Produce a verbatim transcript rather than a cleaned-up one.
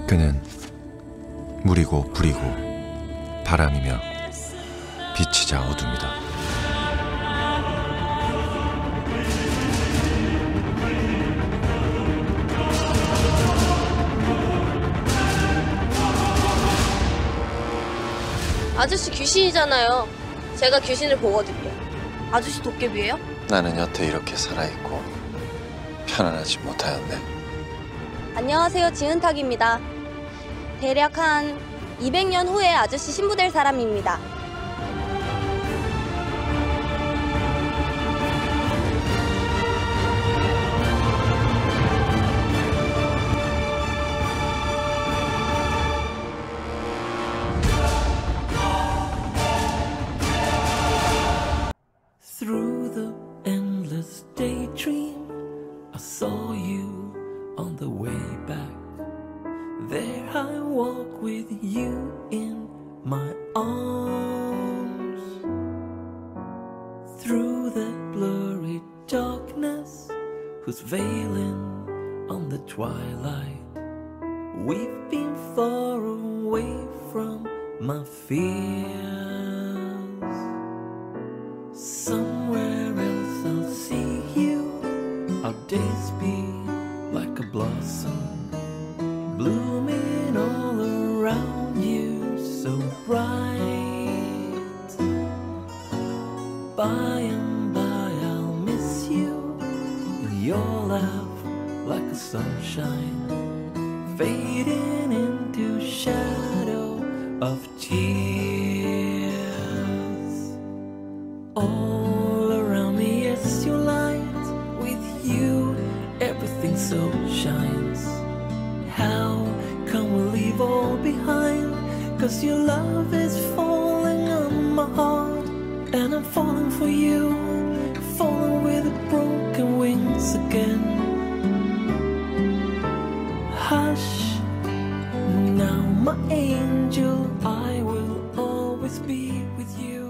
그는 물이고 불이고 바람이며 빛이자 어둠이다. 아저씨 귀신이잖아요. 제가 귀신을 보거든요. 아저씨 도깨비예요? 나는 여태 이렇게 살아있고 편안하지 못하였네. 안녕하세요, 지은탁입니다. 대략 한 이백 년 후에 아저씨 신부 될 사람입니다. Through the endless daydream, I saw you on the way back. There I walk with you in my arms. Through the blurry darkness, who's veiling on the twilight. We've been far away from my fears. Somewhere else I'll see you. Our days be like a blossom, blooming all around you, so bright. By and by I'll miss you, your laugh like a sunshine, fading into shadow of tears. All around me is your light. With you everything so shines. How come we leave all behind? Cause your love is falling on my heart, and I'm falling for you, falling with broken wings again. Hush, now my angel, I will always be with you.